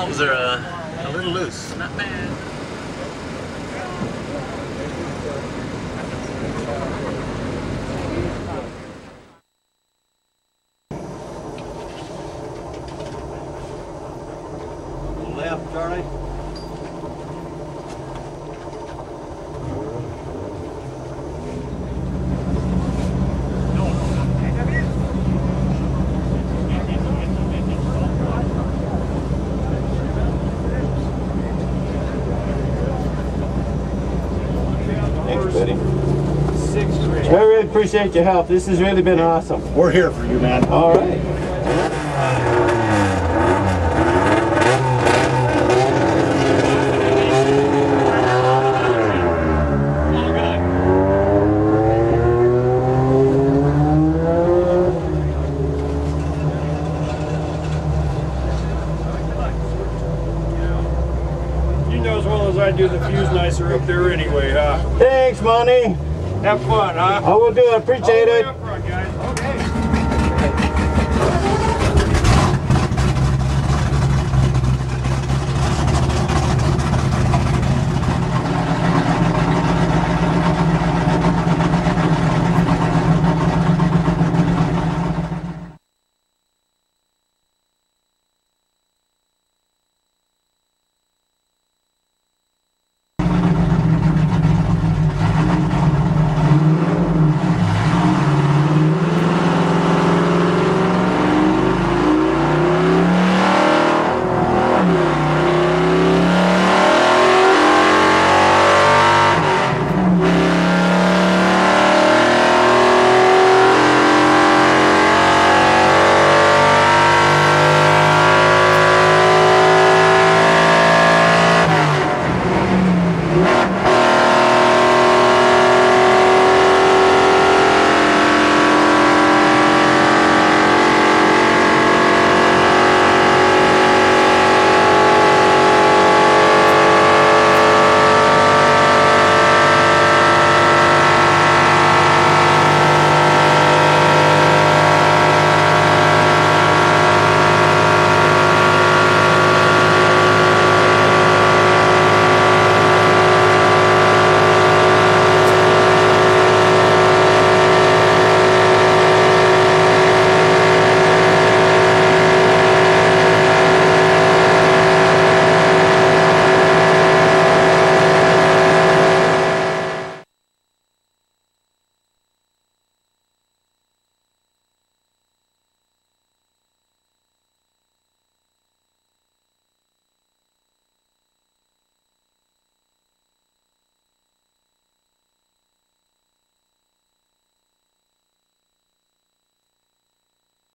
valves are a little loose. Not bad. Left, Charlie. Thanks, buddy. I really appreciate your help. This has really been awesome. We're here for you, man. All right. You know as well as I do the fuse nicer up there anyway, huh? Thanks, Money. Have fun, huh? I will do it. Appreciate it.